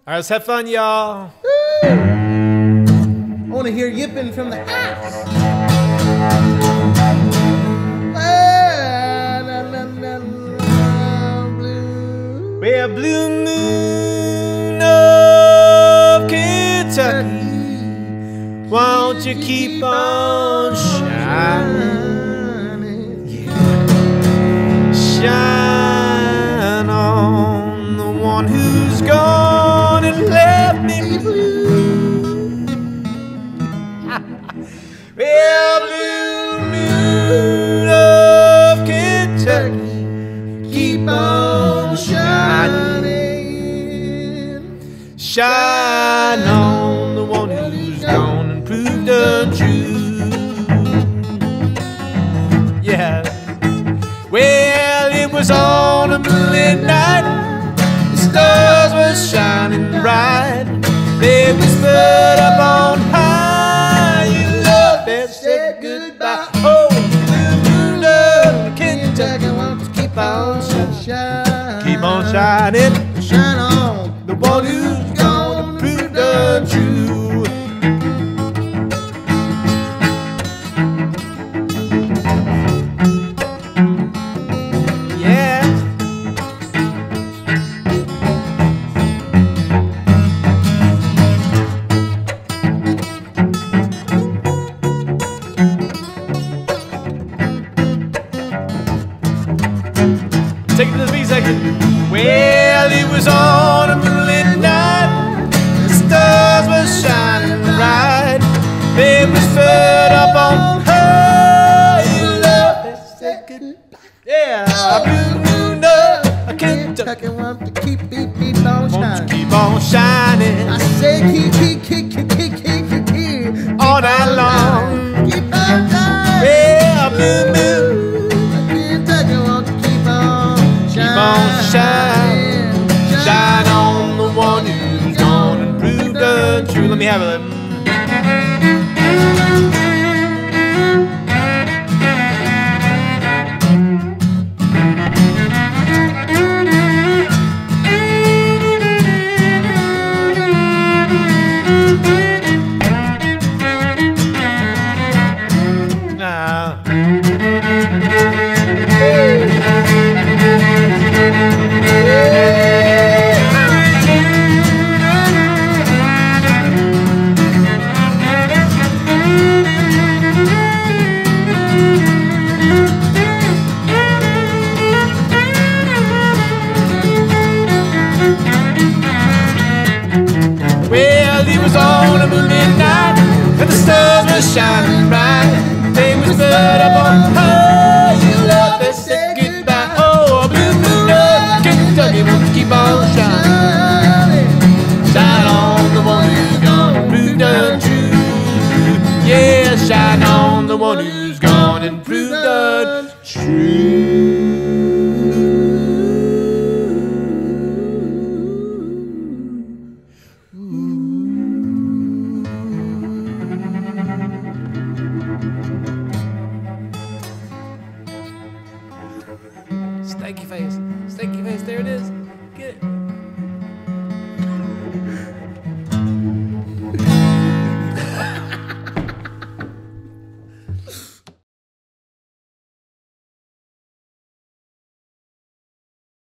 right, let's have fun, y'all. I want to hear yipping from the house. Well, blue moon of Kentucky, won't you keep on shining? Yeah. Shine on the one who's gone and left me blue. Well, blue moon of Kentucky, keep on shining. Shine on the one who's gone and proved untrue. Yeah. Well, it was on a moonlit night, the stars were shining bright. They whispered up on high, you love that said goodbye. Oh, blue moon of Kentucky, won't you keep on shining? Keep on shining. Shine on The one who's gone and proved untrue. Yeah. Take it to the B section. Well, it was on a moonlit night, the stars were shining bright. They whispered up on her, you love that said goodbye. Yeah, blue moon of Kentucky, want to keep on won't you shining. keep on shining I say keep all night long? Keep on shining. Yeah, blue moon, Kentucky want to keep on keep on shining. Shine on the one who's gone and proved untrue. Let me have it. Well, it was on a moonlit night, and the stars were shining bright. They whispered up on her, you love that said goodbye. Oh, blue moon of Kentucky, won't you keep on shining? Shine on the one who's gone and proved untrue. Yeah, shine on the one who's gone and proved untrue. Stanky face, there it is.